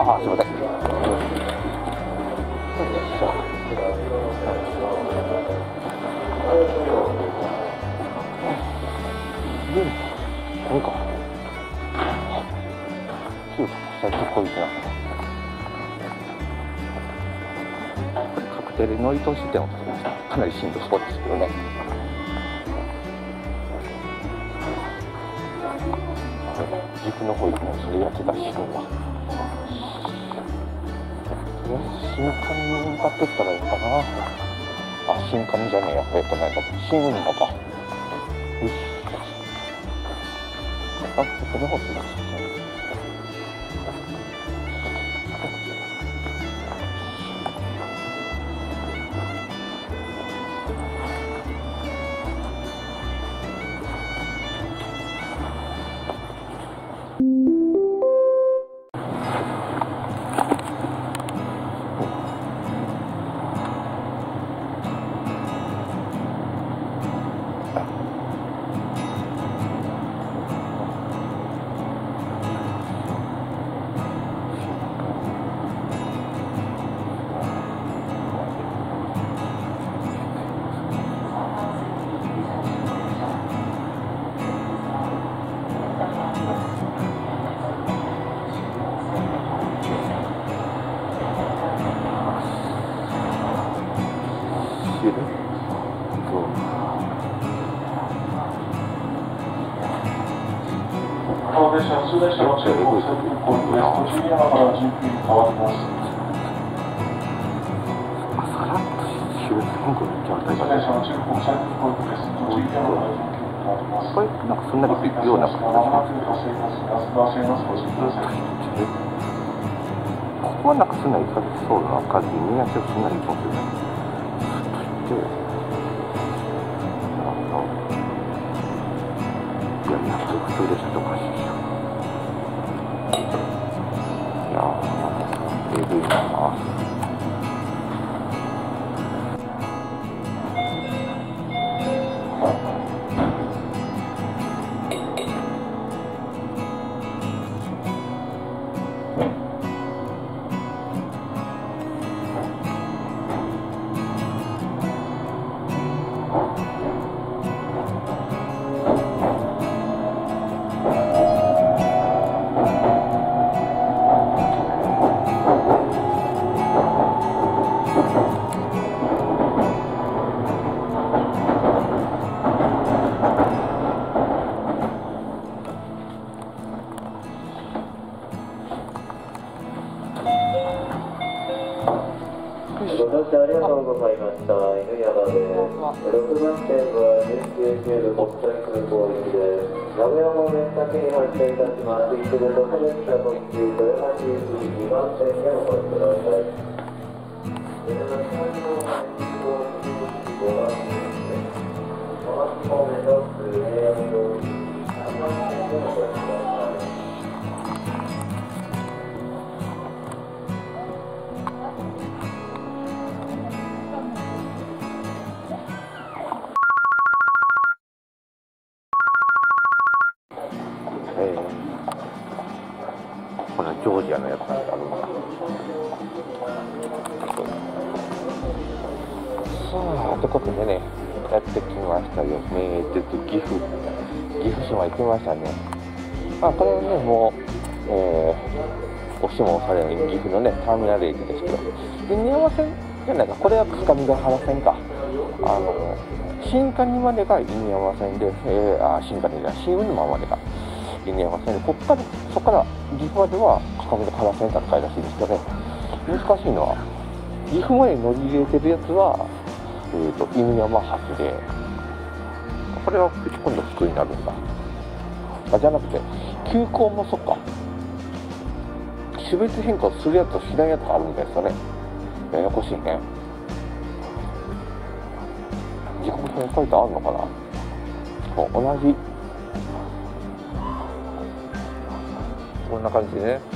すいません。これか。そうか、最近こいつな。これ確定で乗り通し店をかなりしんどそうですけどね。岐阜の方行くのそれやってたしんわ。新上に向かってったらいいかな。あ、新上じゃねえや。新運河か。よし。あ、この方する。 通電車の中国線運行に途中山から19に変わります。 さらっと終電変更に行きました。 通電車の中国線運行です。途中山から19に変わります。 これなんかすんなりいくような形で。ここはなんかすんなりいかそうな感じにみんなちょっとすんなりいきますよね。ずっと行って。いや、普通でしたとおかしいでしょ。いやー、えぐいな。 ご乗車ありがとうございました。犬山です。6番線は19中部国際空港行きです。名古屋方面先に発車いたします。一部特別車特急豊橋行き2番線へお越しください。5番線です。小松方面の普通平安通り3番線へお越しください。 これジョージアのやつなんてあるんだ。さあ、ということでね、やってきましたよ。岐阜市まで来ましたね。これはね、もう、押しも押されない岐阜のね、ターミナル駅ですけど、犬山線じゃないか、これは各務原線か。新上までが犬山線で、新上じゃない、新運河までが犬山線で、そこから岐阜までは各務原線だったらしいですけどね。難しいのは、岐阜まで乗り入れてるやつは、犬山発で、これは今度普通になるんだ。じゃなくて、急行もそっか。種別変更するやつとしないやつがあるんですよね。ややこしいね。時刻表に書いてあるのかな。同じ。こんな感じでね。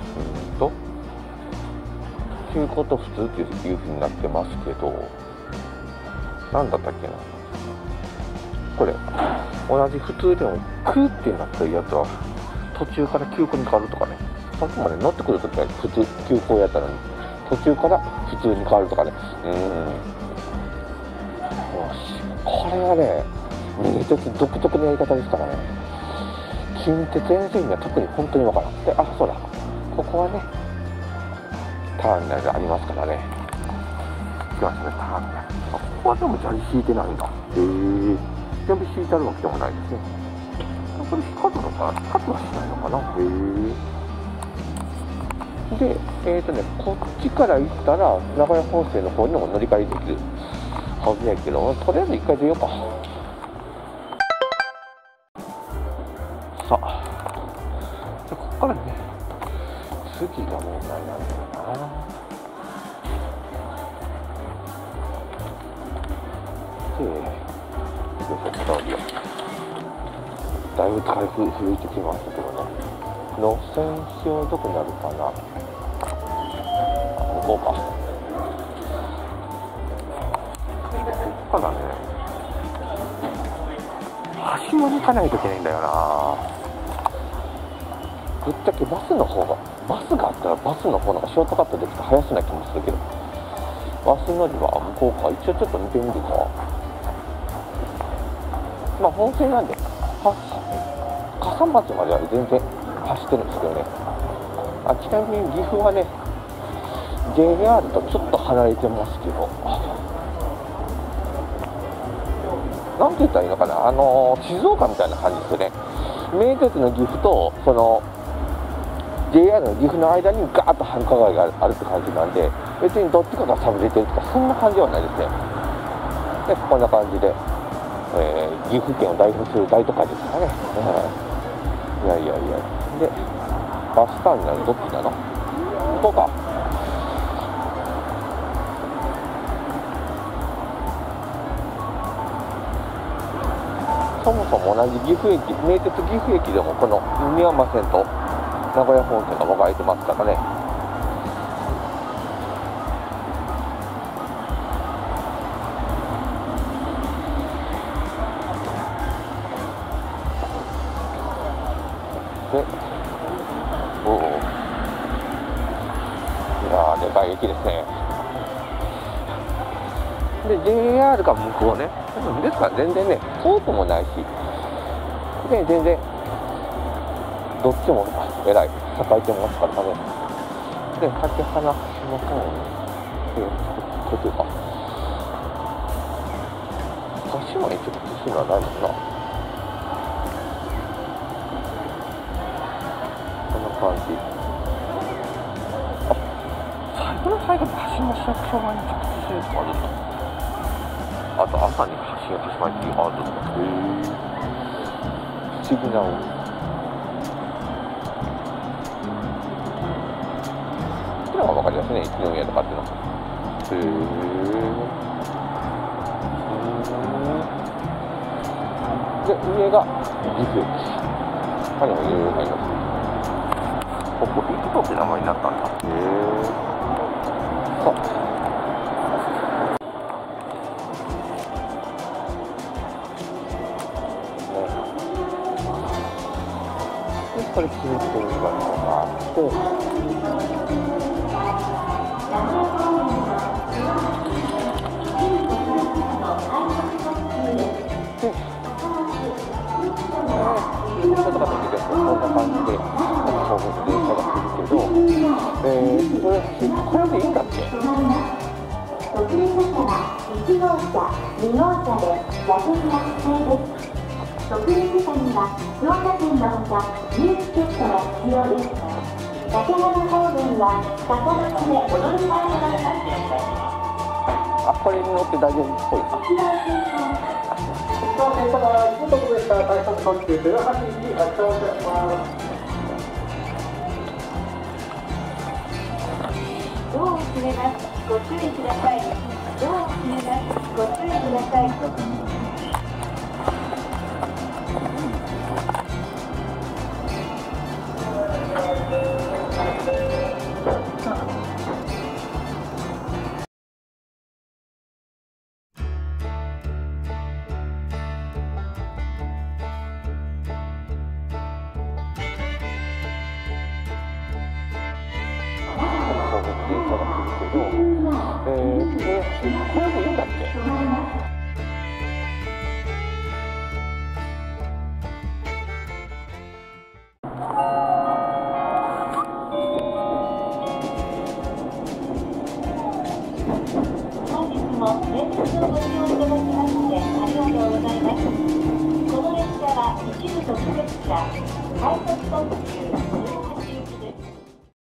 急行と普通っていう風になってますけど、なんだったっけな。これ同じ普通でもクーってなってるやつは途中から急行に変わるとかね、 さっきまで乗ってくるときは普通急行やったのに、途中から普通に変わるとかね。これはね、名鉄独特のやり方ですからね。近鉄沿線には特に本当にわからん。で、あ、そうだ、ここはねターミナルがありますからね。来ましたね、ターミナル。ここはでも砂利引いてないんだ。全部引いてあるわけでもないですね。これ光るのかな、光はしないのかな。で、こっちから行ったら名古屋本線の方にも乗り換えできるはずやけど、とりあえず一回出ようか。さあ、でここからね、次が問題なんだよな。だいぶ台風吹いてきましたけどね。路線表どこになるかな。向こうか。ここからね、橋まで行かないといけないんだよな。ぶっちゃけバスがあったらバスの方がショートカットできて早そうな気もするけど、バス乗り場は向こうか。一応ちょっと見てみるか。まあ本線なんで笠松までは全然走ってるんですけどね。ちなみに岐阜はね JR とちょっと離れてますけど、なんて言ったらいいのかな、静岡みたいな感じですよね。名鉄の岐阜とその JR の岐阜の間にガーッと繁華街があるって感じなんで、別にどっちかが寂れてるとかそんな感じではないですね。でこんな感じで、岐阜県を代表する大都会ですからね。いやでバスターミナルどっちなの？ここか。そもそも同じ岐阜駅、名鉄岐阜駅でもこの三山線と名古屋本線が分かれてますからね。で、いやー、でかい駅ですね。で、JR が向こうね。ですから全然ね、遠くもないし、で、全然、どっちもえらい栄えてますからね。で、竹花の方に、こっちか。鹿島に直通するのはないもんな。感じ。最後の最後に橋の市役所側に直通するとかあるんだ。あと朝に橋までっていうのがあるんだ。不思議なこれは分かりやすいね、一宮とかっていうの。で、上が岐阜駅。他にもいろいろあります。ここビクトって名前になったんだ。さあ、でこれ続いてるのがあって、ちょっとかというとこんな感じで電車が来るけど、これでいいんだっけ？ 遅れましたら1号車、2号車で座席が指定です。特例時間には乗車券のほか入チケットが必要です。竹花方面は高松でお乗り換えください。 これに乗って大丈夫っぽいか。 電車が一時刻でした快速特急08時発車をいたします。 ドアを閉めます。ご注意ください。ドアを閉めます。ご注意ください。 これでいいんだっけ？ 止まります。本日も連日をご利用いただきましてありがとうございます。この列車は一部特別車快速特急